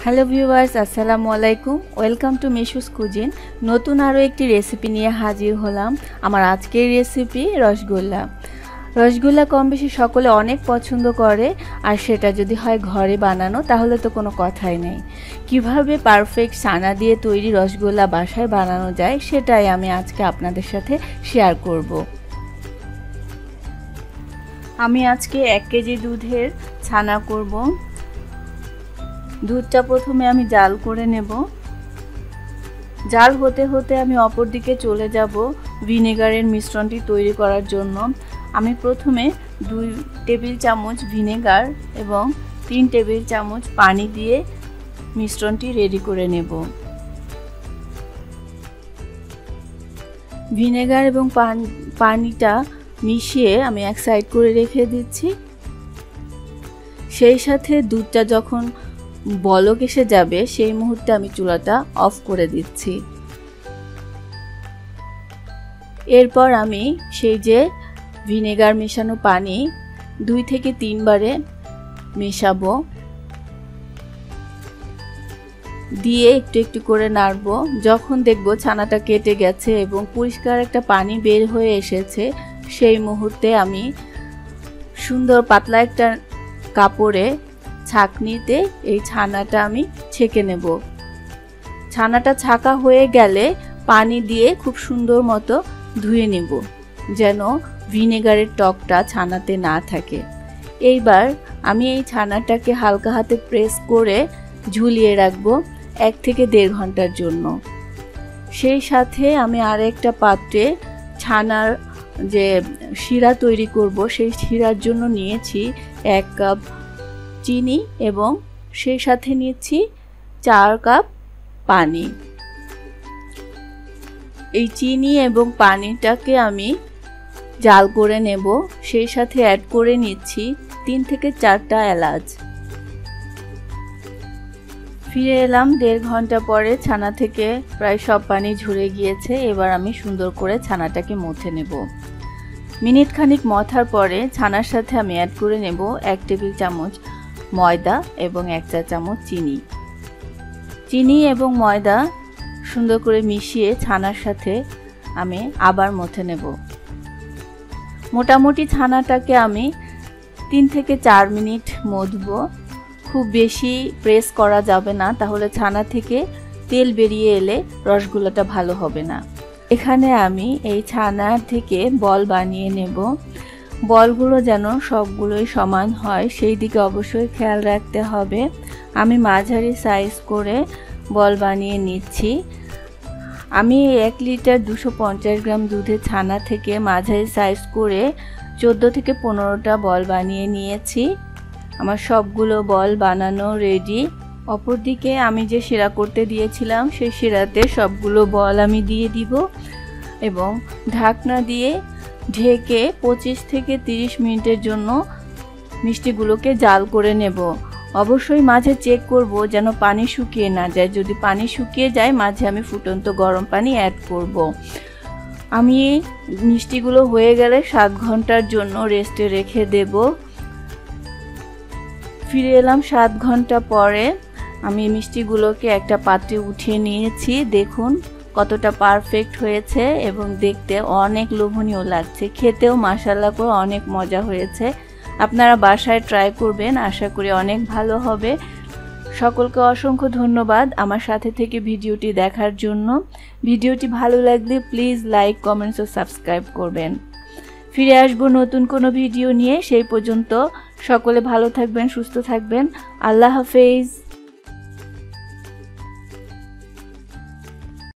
Hello viewers, আসসালামু আলাইকুম। Welcome to Mishu's cuisine. নতুন আরও একটি রেসিপি নিয়ে হাজির হলাম। আমার আজকের রেসিপি রসগোল্লা। রসগোল্লা কম বেশি সকলে অনেক পছন্দ করে, আর সেটা যদি হয় ঘরে বানানো তাহলে তো কোনো কথাই নেই। কিভাবে পারফেক্ট ছানা দিয়ে তৈরি রসগোল্লা বাসায় বানানো যায় সেটাই আমি আজকে আপনাদের সাথে শেয়ার করব। আমি আজকে 1 কেজি দুধের ছানা করব। দুধটা প্রথমে আমি জাল করে নেব। জাল হতে হতে আমি অপর দিকে চলে যাব ভিনেগারের মিশ্রণটি তৈরি করার জন্য। আমি প্রথমে 2 টেবিল চামচ ভিনেগার এবং 3 টেবিল চামচ পানি দিয়ে মিশ্রণটি রেডি করে নেব। ভিনেগার এবং পানিটা মিশিয়ে আমি এক সাইড করে রেখে দিচ্ছি। সেই সাথে দুধটা যখন বলক এসে যাবে সেই মুহূর্তে আমি চুলাটা অফ করে দিচ্ছি। এরপর আমি সেই যে ভিনেগার মেশানো পানি 2 থেকে 3 বারে মেশাবো, দিয়ে একটু একটু করে নাড়বো। যখন দেখবো ছানাটা কেটে গেছে এবং পরিষ্কার একটা পানি বের হয়ে এসেছে সেই মুহূর্তে আমি সুন্দর পাতলা একটা কাপড়ে ছাঁকনিতে এই ছানাটা আমি ছেঁকে নেব। ছানাটা ছাঁকা হয়ে গেলে পানি দিয়ে খুব সুন্দর মতো ধুয়ে নেব, যেন ভিনেগারের টকটা ছানাতে না থাকে। এইবার আমি এই ছানাটাকে হালকা হাতে প্রেস করে ঝুলিয়ে রাখবো 1 থেকে 1.5 ঘন্টার জন্য। সেই সাথে আমি আরেকটা পাত্রে ছানার যে শিরা তৈরি করব সেই শিরার জন্য নিয়েছি 1 কাপ চিনি এবং সেই সাথে নিচ্ছি 4 কাপ পানি। এই চিনি এবং পানিটাকে আমি জাল করে নেব। সেই সাথে অ্যাড করে নিচ্ছি 3 থেকে 4টা এলাচ। ফিরে এলাম 1.5 ঘন্টা পরে। ছানা থেকে প্রায় সব পানি ঝরে গিয়েছে। এবার আমি সুন্দর করে ছানাটাকে মথে নেব। মিনিট খানিক মথার পরে ছানার সাথে আমি অ্যাড করে নেব 1 টেবিল চামচ ময়দা এবং 1 চা চামচ চিনি। চিনি এবং ময়দা সুন্দর করে মিশিয়ে ছানার সাথে আমি আবার মথে নেব। মোটামুটি ছানাটাকে আমি 3 থেকে 4 মিনিট মথবো। খুব বেশি প্রেস করা যাবে না, তাহলে ছানা থেকে তেল বেরিয়ে এলে রসগোল্লাটা ভালো হবে না। এখানে আমি এই ছানা থেকে বল বানিয়ে নেব। বলগুলো যেন সবগুলোই সমান হয় সেই দিকে অবশ্যই খেয়াল রাখতে হবে। আমি মাঝারি সাইজ করে বল বানিয়ে নিচ্ছি। আমি 1 লিটার 250 গ্রাম দুধের ছানা থেকে মাঝারি সাইজ করে 14 থেকে 15টা বল বানিয়ে নিয়েছি। আমার সবগুলো বল বানানো রেডি। অপরদিকে আমি যে শিরা করতে দিয়েছিলাম সেই শিরাতে সবগুলো বল আমি দিয়ে দিব এবং ঢাকনা দিয়ে ঢেকে 25 থেকে 30 মিনিটের জন্য মিষ্টিগুলোকে জাল করে নেব। অবশ্যই মাঝে চেক করব যেন পানি শুকিয়ে না যায়। যদি পানি শুকিয়ে যায় মাঝে আমি ফুটন্ত গরম পানি অ্যাড করব। আমি মিষ্টিগুলো হয়ে গেলে 7 ঘন্টার জন্য রেস্টে রেখে দেব। ফিরে এলাম 7 ঘন্টা পরে। আমি মিষ্টিগুলোকে একটা পাত্রে উঠিয়ে নিয়েছি। দেখুন কতটা পারফেক্ট হয়েছে এবং দেখতে অনেক লোভনীয় লাগছে। খেতেও মাশাআল্লাহ করে অনেক মজা হয়েছে। আপনারা বাসায় ট্রাই করবেন, আশা করি অনেক ভালো হবে। সকলকে অসংখ্য ধন্যবাদ আমার সাথে থেকে ভিডিওটি দেখার জন্য। ভিডিওটি ভালো লাগলে প্লিজ লাইক, কমেন্টস ও সাবস্ক্রাইব করবেন। ফিরে আসব নতুন কোনো ভিডিও নিয়ে। সেই পর্যন্ত সকলে ভালো থাকবেন, সুস্থ থাকবেন। আল্লাহ হাফেজ।